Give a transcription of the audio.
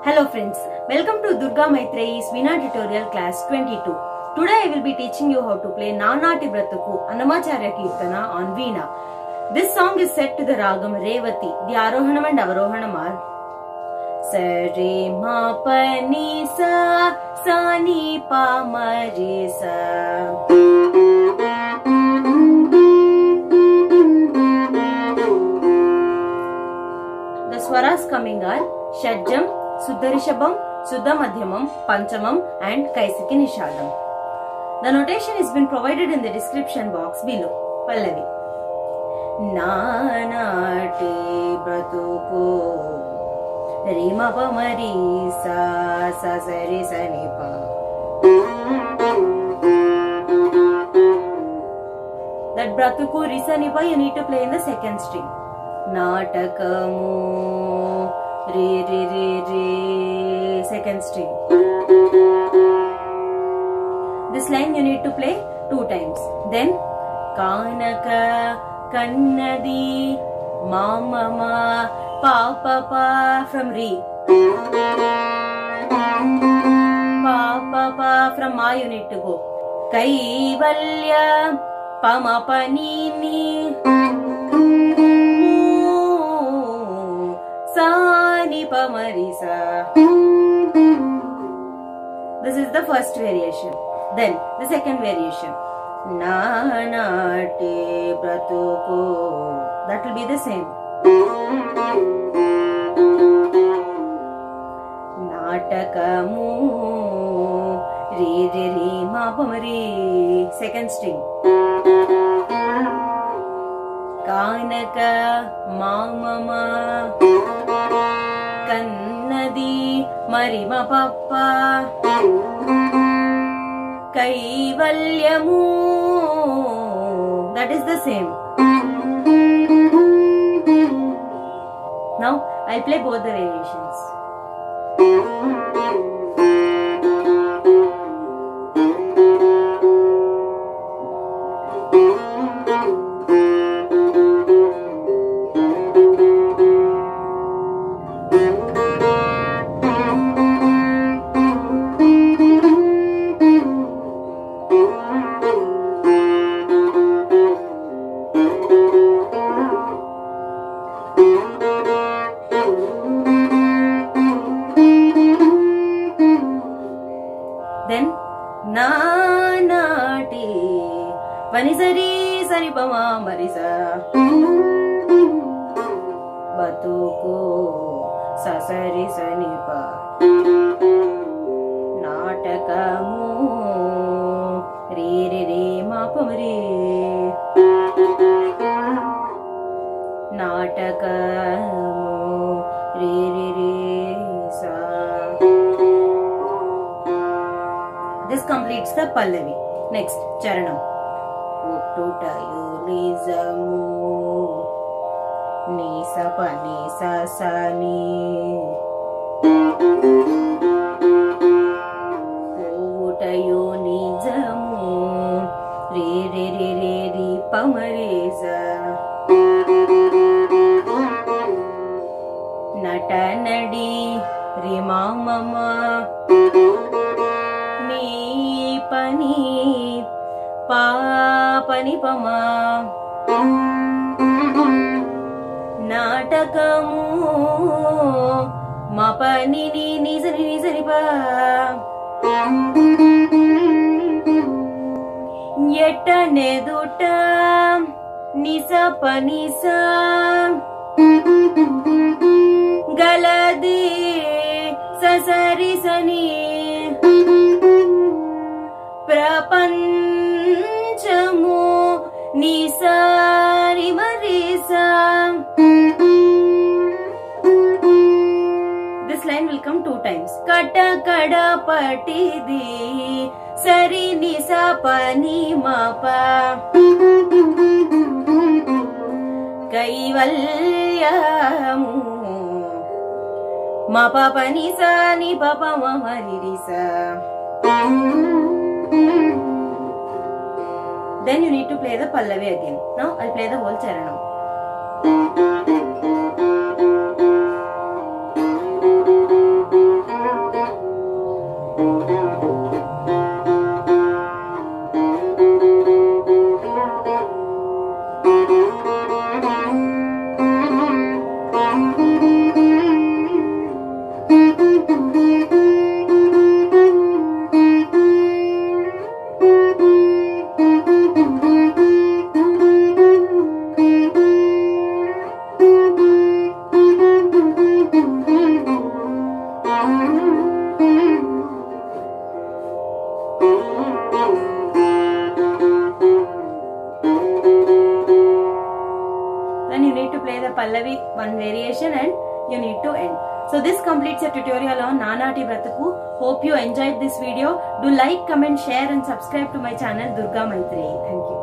Hello friends, welcome to Durga Maitreyi's Veena tutorial class 22. Today I will be teaching you how to play Nanati Bratuku Annamacharya Kirtana on Veena. This song is set to the ragam Revati. The Arohanam and Avarohanam are Sa Re Ma Pa Ni Sa Sa Ni Pa Ma Re Sa. The swaras coming are Shadjam, Suddha Rishabham, Suddha Madhyamam, Panchamam and Kaisiki Nishadam. The notation has been provided in the description box below. Pallavi. Nanati Bratuku Rima Pa Mari Sa Sa Sari Sani Pa. That Bratuku Risani Pa you need to play in the second string. Natakamu Re Re Re Re second string. This line you need to play 2 times. Then Kanaka Kannadi Mama Pa Pa Pa from Re. Pa Pa Pa from Ma you need to go. Kaivalya Pama Panini Sani Pa Marisa. This is the first variation. Then the second variation. Nanati Bratuku. That will be the same. Natakamu Re Re Re Ma Pa Ma Re. Second string. Kanaka Mama Kannadi Marima Papa Kaivalyamu. That is the same. Now I'll play both the variations. Then Nanati Vanisari Sari Pama Marisa Batuku Sasari Sanipa Natakamu Re Re Re Ma Pa Ma Re Natakamu Re Re Re Sa. This completes the Pallavi. Next, Charanam. Uttutayu nizamu Nisa pa nisa sa ni Uttutayu nizamu Re Re Re Re Re Pa Ma Re Sa. Nata Nadi Rima Mama Pani Pa Pani Pama Natakamu Ma Pani Ni Ni Sani Ni Sani Pa Yetta Neduta Nisa Panisa Galadi Sasari Sani Prapanchamu Nisari Marisa. This line will come 2 times. Kata Kada Patidi Sari Nisa Pani Mapa Kaivalyamu Mapa Panisa Ni Papa Mamarisa. Then you need to play the Pallavi again. Now I'll play the whole Charanam. then you need to play the Pallavi one variation and you need to end. So this completes your tutorial on Nanati Bratuku. Hope you enjoyed this video. Do like, comment, share and subscribe to my channel Durga Maitreyi. Thank you.